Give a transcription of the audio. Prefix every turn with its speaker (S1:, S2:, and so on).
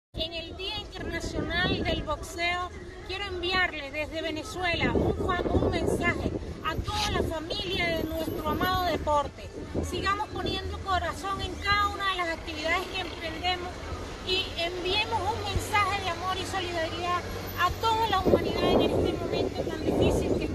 S1: En el Día Internacional del Boxeo, quiero enviarle desde Venezuela un mensaje a toda la familia de nuestro amado deporte. Sigamos poniendo corazón en cada una de las actividades que emprendemos y enviemos un mensaje de amor y solidaridad a toda la humanidad en este momento tan difícil que